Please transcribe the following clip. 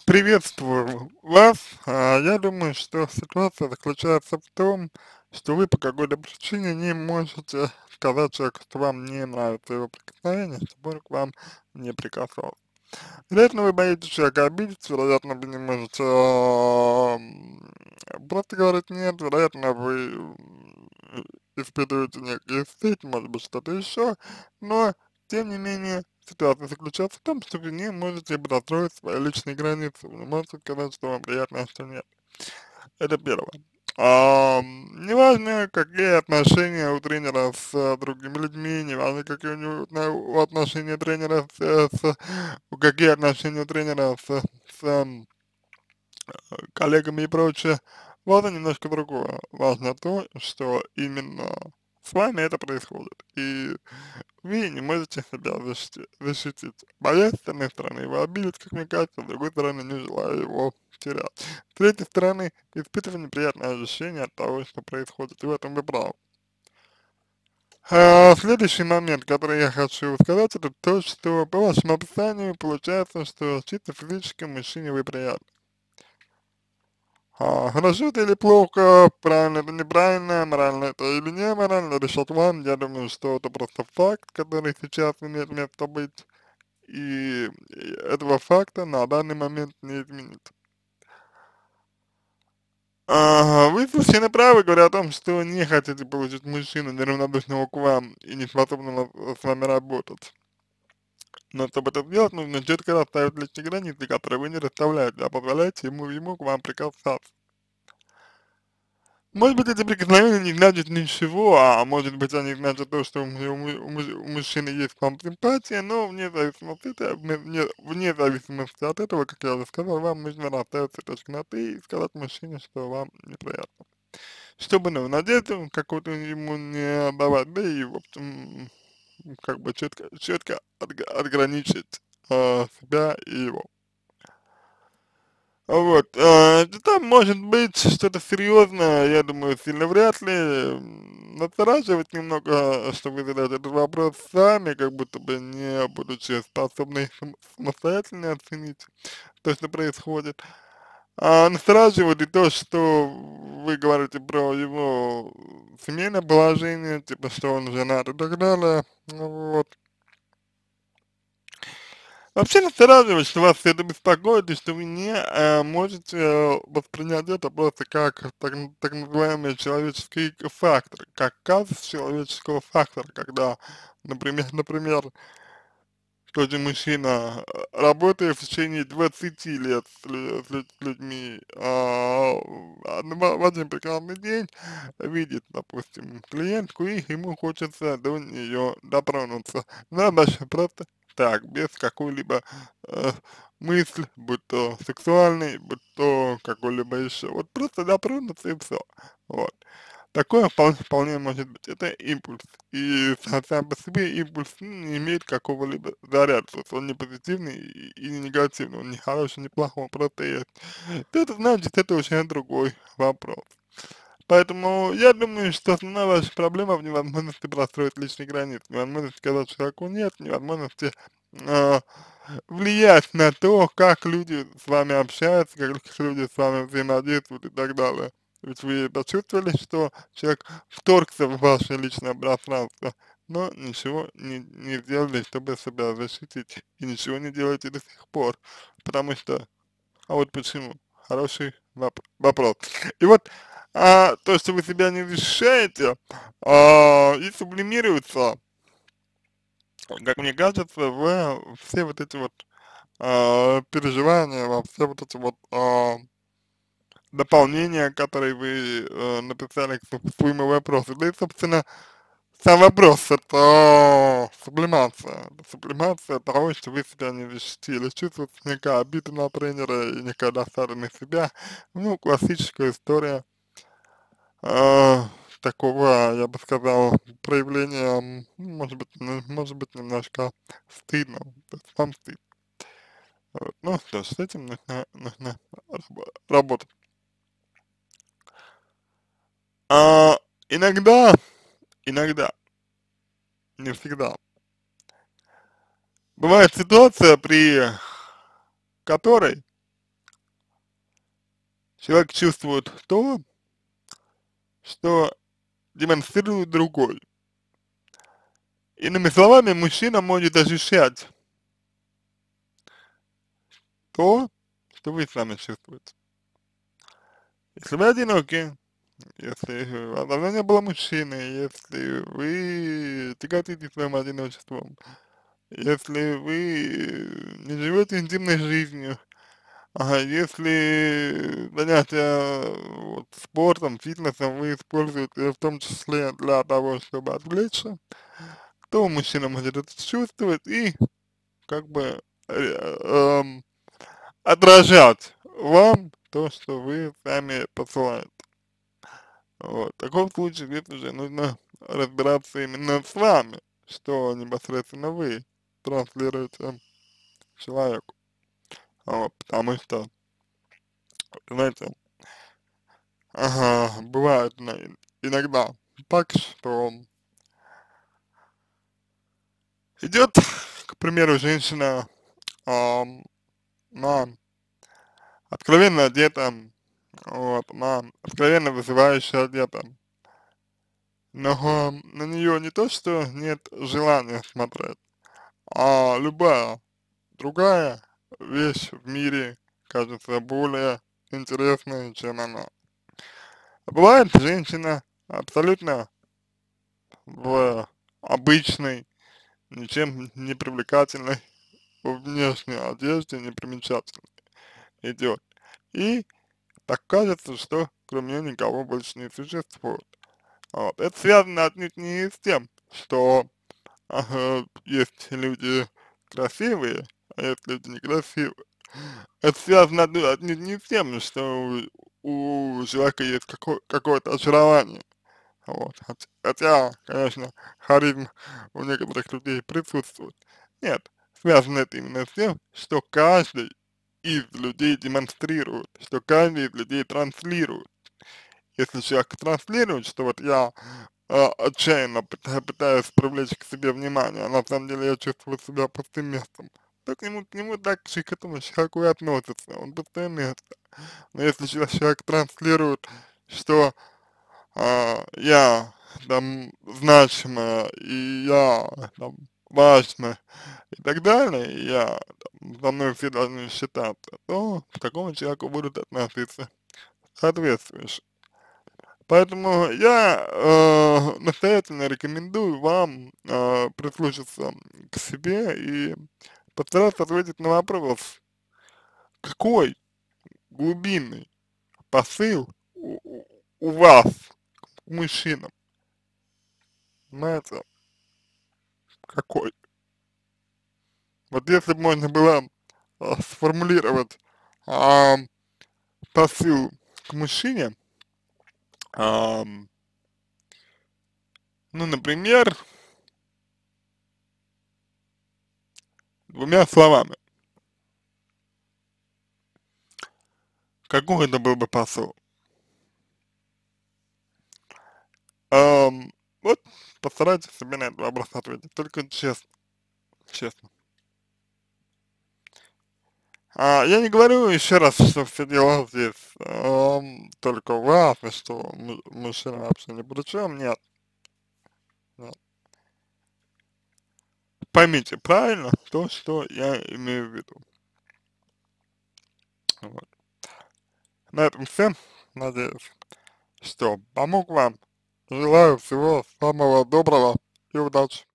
Приветствую вас. Я думаю, что ситуация заключается в том, что вы по какой-то причине не можете сказать человеку, что вам не нравится его прикосновение, чтобы он к вам не прикасался. Вероятно, вы боитесь человека обидеть, вероятно, вы не можете просто говорить нет, вероятно, вы испытываете некий стыд, может быть, что-то еще, но, тем не менее, ситуация заключается в том, что вы не можете простроить свои личные границы, вы не можете сказать, что вам приятно, а что нет. Это первое. Неважно, какие отношения у тренера с другими людьми, неважно, какие у него отношения тренера какие отношения у тренера с коллегами и прочее. Важно немножко другое. Важно то, что именно с вами это происходит. И вы не можете себя защитить. Боясь, с одной стороны, его обидеть, как мне кажется, с другой стороны, не желаю его терять. С третьей стороны, испытываю неприятное ощущение от того, что происходит, и в этом вы правы. Следующий момент, который я хочу сказать, это то, что по вашему описанию получается, что чисто физически мужчине вы приятны. Хорошо это или плохо, правильно это неправильно, морально это или не морально, решать вам. Я думаю, что это просто факт, который сейчас имеет место быть, и этого факта на данный момент не изменить. Вы совершенно правы, говоря о том, что не хотите получить мужчину, неравнодушного к вам и не способного с вами работать. Но чтобы это сделать, нужно четко расставить личные границы, которые вы не расставляете, а позволяете ему к вам прикасаться. Может быть, эти прикосновения не значат ничего, а может быть, они значат то, что у мужчины есть к вам симпатия, но вне зависимости от этого, как я уже сказал, вам нужно расставить все точки над «и» и сказать мужчине, что вам неприятно. Чтобы, ну, надежду какую-то ему не давать, да и, в общем, как бы четко отграничить себя и его. Вот, там может быть что-то серьезное, я думаю, сильно вряд ли. Настораживать немного, что вы задаете этот вопрос сами, как будто бы не будучи способны самостоятельно оценить то, что происходит. Настораживает и то, что вы говорите про его семейное положение, типа, что он женат и так далее. Ну вот. Вообще настораживает, что вас это беспокоит, и что вы не можете воспринять это просто как так называемый человеческий фактор, как казус человеческого фактора, когда, например, тот же мужчина, работая в течение 20 лет с людьми, в один прекрасный день видит, допустим, клиентку, и ему хочется до нее дотронуться. Да, даже просто так, без какой-либо э, мысли, будь то сексуальный, будь то какой-либо еще. Вот просто дотронуться и все. Вот. Такое вполне может быть. Это импульс. И сам по себе импульс не имеет какого-либо заряда. То есть он не позитивный и не негативный, он не хороший, не плохой, он просто есть. Это значит, это уже другой вопрос. Поэтому я думаю, что основная ваша проблема в невозможности простроить личные границы, невозможности сказать человеку нет, невозможности э, влиять на то, как люди с вами общаются, как люди с вами взаимодействуют и так далее. Ведь вы почувствовали, что человек вторгся в ваше личное пространство, но ничего не сделали, чтобы себя защитить, и ничего не делаете до сих пор, потому что, а вот почему? Хороший вопрос. И вот то, что вы себя не защищаете, и сублимируется, как мне кажется, в все вот эти вот переживания, во все вот эти вот дополнения, которые вы написали к своему вопросу. Да и, собственно, сам вопрос — это сублимация. Это сублимация того, что вы себя не защитили. Чувствуется некая обида на тренера и некая досада на себя. Ну, классическая история такого, я бы сказал, проявления, может быть, немножко стыдно. То есть вам стыдно. Вот. Ну, что ж, с этим нужно работать. А, иногда, иногда, не всегда, бывает ситуация, при которой Человек чувствует то, что демонстрирует другой. Иными словами, мужчина может ощущать то, что вы сами чувствуете. Если вы одиноки, если у вас давно не было мужчины, если вы тяготитесь своим одиночеством, если вы не живете интимной жизнью, если занятия вот, спортом, фитнесом вы используете в том числе для того, чтобы отвлечься, то мужчина может это чувствовать и как бы отражать вам то, что вы сами посылаете. Вот. В таком случае здесь уже нужно разбираться именно с вами, что непосредственно вы транслируете человеку. Вот. Потому что, знаете, бывает иногда так, что идет, к примеру, женщина на откровенно одета, вот, на откровенно вызывающе одета, но на нее не то, что нет желания смотреть, а любая другая вещь в мире кажется более интересной, чем она. Бывает женщина абсолютно в обычной, ничем не привлекательной внешней одежде, непримечательной идет. И так кажется, что кроме нее никого больше не существует. Вот. Это связано отнюдь не с тем, что есть люди красивые, а есть люди некрасивые. Это связано отнюдь не с тем, что у человека есть какое-то очарование. Вот. Хотя, конечно, харизм у некоторых людей присутствует. Нет, связано это именно с тем, что каждый из людей демонстрирует, что каждый из людей транслирует. Если человек транслирует, что вот я отчаянно пытаюсь привлечь к себе внимание, а на самом деле я чувствую себя пустым местом, то к нему так же к этому человеку и относится, он пустое место. Но если человек транслирует, что я там значимая, и я там важная и так далее, и я там, за мной все должны считаться, то к такому человеку будут относиться соответствующе. Поэтому я настоятельно рекомендую вам прислушаться к себе и постараться ответить на вопрос, какой глубинный посыл у вас к мужчинам, понимаете, какой? Вот если бы можно было сформулировать а, посыл к мужчине, ам, ну, например, двумя словами, какой это был бы посыл? Вот постарайтесь себе на этот вопрос ответить, только честно, честно. Я не говорю еще раз, что все дела здесь только у вас, и что мужчина вообще ни при чем, нет, нет. Поймите правильно то, что я имею в виду. Вот. На этом все, надеюсь, что помог вам. Желаю всего самого доброго и удачи.